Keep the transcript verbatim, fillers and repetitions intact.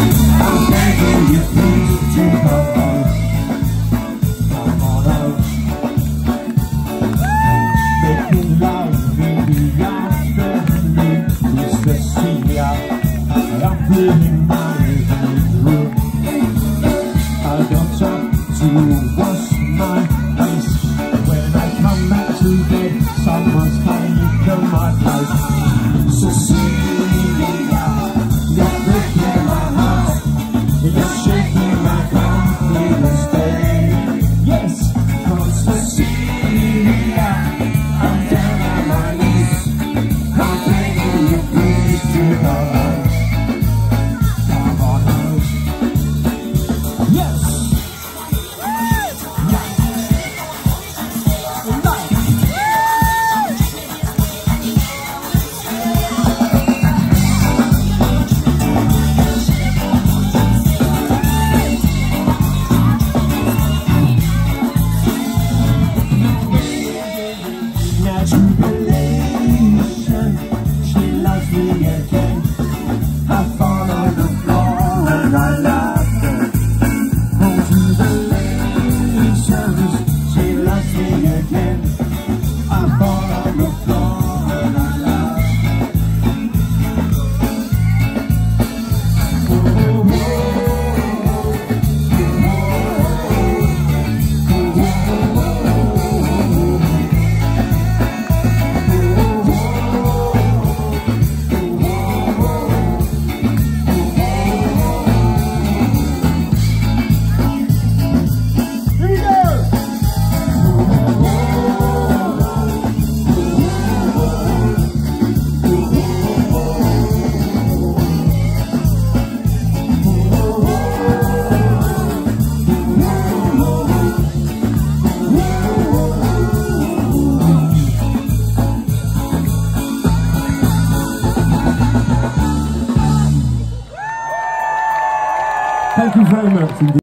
I'm begging you please to come home. Come on home. Making love in the afternoon with Cecilia. I'm feeling my room. I don't talk to wash my face. When I come back to bed, someone's taken my place. Cecilia, you're breaking my heart. You're shaking my confidence, babe. Yes, cause Cecilia, I'm down on my knees. I'm begging you please to come home. Come on home. Yes. Jubilation, she loves me again. I fall on the floor and I love her. Oh, jubilations, she loves me again. I fall on the floor and I love her. Oh, oh, thank you very much indeed.